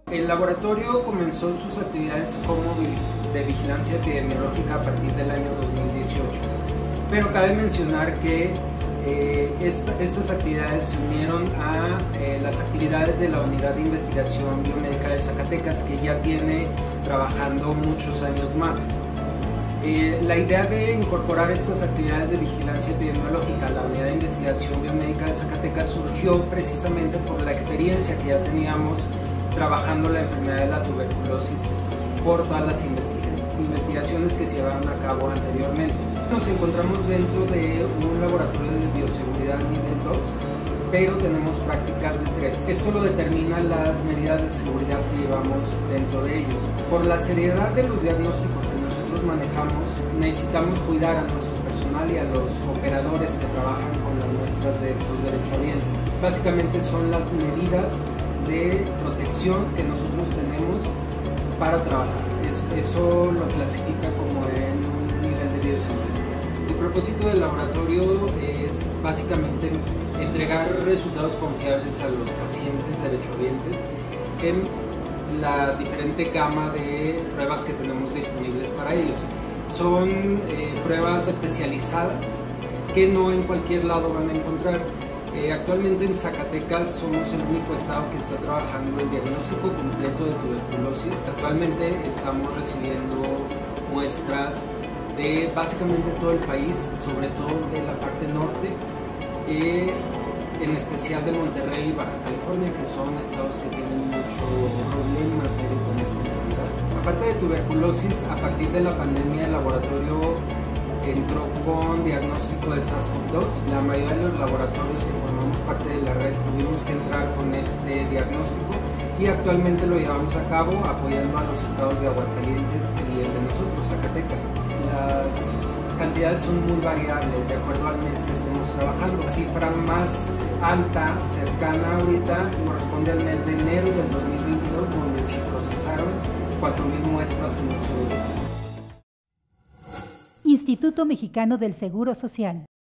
El laboratorio comenzó sus actividades como de vigilancia epidemiológica a partir del año 2018, pero cabe mencionar que estas actividades se unieron a las actividades de la Unidad de Investigación Biomédica de Zacatecas, que ya tiene trabajando muchos años más. La idea de incorporar estas actividades de vigilancia epidemiológica a la Unidad de Investigación Biomédica de Zacatecas surgió precisamente por la experiencia que ya teníamos trabajando la enfermedad de la tuberculosis por todas las investigaciones que se llevaron a cabo anteriormente. Nos encontramos dentro de un laboratorio de bioseguridad nivel 2, pero tenemos prácticas de 3. Esto lo determinan las medidas de seguridad que llevamos dentro de ellos. Por la seriedad de los diagnósticos que nosotros manejamos, necesitamos cuidar a nuestro personal y a los operadores que trabajan con las muestras de estos derechohabientes. Básicamente son las medidas de protección que nosotros tenemos para trabajar. Eso lo clasifica como en un nivel de bioseguridad. El propósito del laboratorio es básicamente entregar resultados confiables a los pacientes derechohabientes en la diferente gama de pruebas que tenemos disponibles para ellos. Son pruebas especializadas que no en cualquier lado van a encontrar. Actualmente en Zacatecas somos el único estado que está trabajando el diagnóstico completo de tuberculosis. Actualmente estamos recibiendo muestras de básicamente todo el país, sobre todo de la parte norte, en especial de Monterrey y Baja California, que son estados que tienen mucho problema serio con esta enfermedad. Aparte de tuberculosis, a partir de la pandemia el laboratorio entró con diagnóstico de SARS-CoV-2. La mayoría de los laboratorios que formamos parte de la red tuvimos que entrar con este diagnóstico y actualmente lo llevamos a cabo apoyando a los estados de Aguascalientes y el de nosotros, Zacatecas. Las cantidades son muy variables de acuerdo al mes que estemos trabajando. La cifra más alta, cercana ahorita, corresponde al mes de enero del 2022, donde se procesaron 4,000 muestras en un solo día. Instituto Mexicano del Seguro Social.